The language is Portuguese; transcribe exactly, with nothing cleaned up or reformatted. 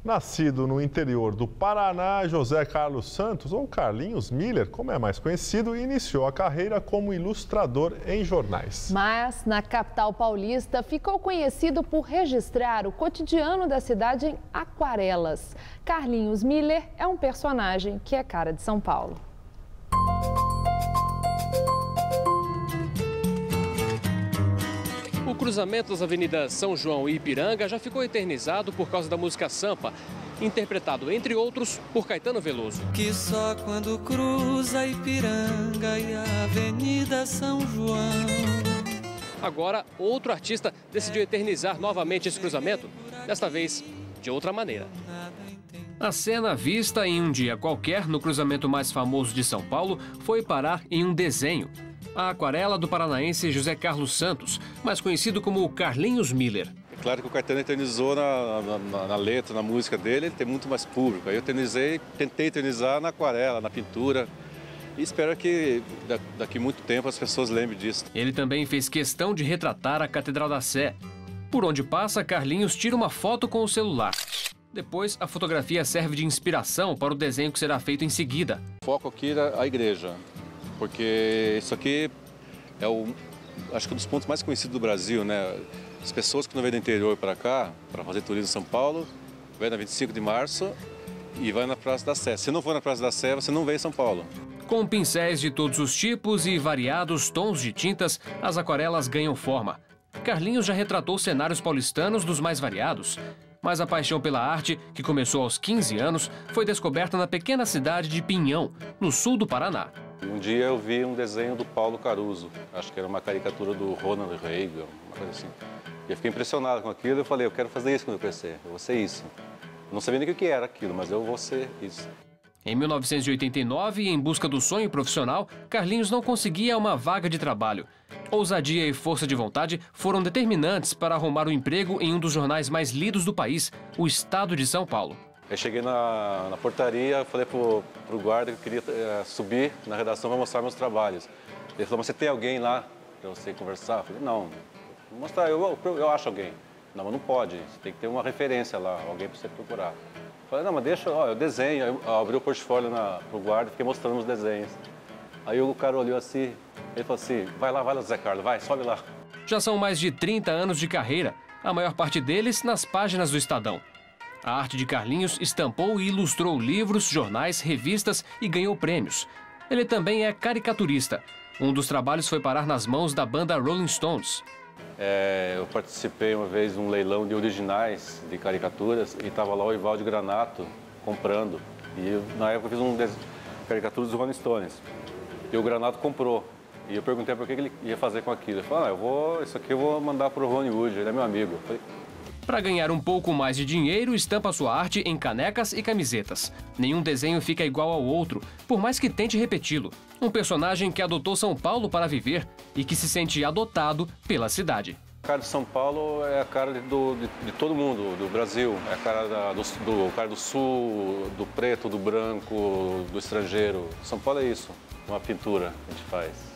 Nascido no interior do Paraná, José Carlos Santos, ou Carlinhos Miller, como é mais conhecido, iniciou a carreira como ilustrador em jornais. Mas, na capital paulista, ficou conhecido por registrar o cotidiano da cidade em aquarelas. Carlinhos Miller é um personagem que é cara de São Paulo. O cruzamento das avenidas São João e Ipiranga já ficou eternizado por causa da música Sampa, interpretado, entre outros, por Caetano Veloso. Que só quando cruza Ipiranga e a Avenida São João. Agora, outro artista decidiu eternizar novamente esse cruzamento, desta vez de outra maneira. A cena vista em um dia qualquer no cruzamento mais famoso de São Paulo foi parar em um desenho. A aquarela do paranaense José Carlos Santos, mais conhecido como Carlinhos Miller. É claro que o Caetano eternizou na, na, na letra, na música dele, ele tem muito mais público. Aí eu eternizei, tentei eternizar na aquarela, na pintura. E espero que daqui a muito tempo as pessoas lembrem disso. Ele também fez questão de retratar a Catedral da Sé. Por onde passa, Carlinhos tira uma foto com o celular. Depois, a fotografia serve de inspiração para o desenho que será feito em seguida. O foco aqui é a igreja. Porque isso aqui é o, acho que um dos pontos mais conhecidos do Brasil, né? As pessoas que não vêm do interior para cá, para fazer turismo em São Paulo, vêm na vinte e cinco de março e vai na Praça da Sé. Se não for na Praça da Sé, você não vem em São Paulo. Com pincéis de todos os tipos e variados tons de tintas, as aquarelas ganham forma. Carlinhos já retratou cenários paulistanos dos mais variados. Mas a paixão pela arte, que começou aos quinze anos, foi descoberta na pequena cidade de Pinhão, no sul do Paraná. Um dia eu vi um desenho do Paulo Caruso, acho que era uma caricatura do Ronald Reagan, uma coisa assim. E eu fiquei impressionado com aquilo, eu falei, eu quero fazer isso quando eu crescer, eu vou ser isso. Eu não sabia nem o que era aquilo, mas eu vou ser isso. Em mil novecentos e oitenta e nove, em busca do sonho profissional, Carlinhos não conseguia uma vaga de trabalho. Ousadia e força de vontade foram determinantes para arrumar um emprego em um dos jornais mais lidos do país, o Estado de São Paulo. Eu cheguei na, na portaria, falei pro, pro guarda que eu queria é, subir na redação para mostrar meus trabalhos. Ele falou, mas você tem alguém lá para você conversar? Eu falei, não, vou mostrar, eu, eu, eu acho alguém. Não, mas não pode, você tem que ter uma referência lá, alguém para você procurar. Eu falei, não, mas deixa, ó, eu desenho. Aí eu abri o portfólio na, pro guarda e fiquei mostrando os desenhos. Aí o cara olhou assim, ele falou assim, vai lá, vai lá, Zé Carlos, vai, sobe lá. Já são mais de trinta anos de carreira, a maior parte deles nas páginas do Estadão. A arte de Carlinhos estampou e ilustrou livros, jornais, revistas e ganhou prêmios. Ele também é caricaturista. Um dos trabalhos foi parar nas mãos da banda Rolling Stones. É, eu participei uma vez de um leilão de originais de caricaturas e estava lá o Ivaldo Granato comprando. E eu, na época eu fiz um de caricaturas dos Rolling Stones. E o Granato comprou. E eu perguntei por que ele ia fazer com aquilo. Ele falou, ah, eu vou, isso aqui eu vou mandar para o Ronnie Wood, ele é meu amigo. Eu falei, para ganhar um pouco mais de dinheiro, estampa sua arte em canecas e camisetas. Nenhum desenho fica igual ao outro, por mais que tente repeti-lo. Um personagem que adotou São Paulo para viver e que se sente adotado pela cidade. A cara de São Paulo é a cara do, de, de todo mundo, do Brasil. É a cara da, do, do cara do sul, do preto, do branco, do estrangeiro. São Paulo é isso, uma pintura que a gente faz.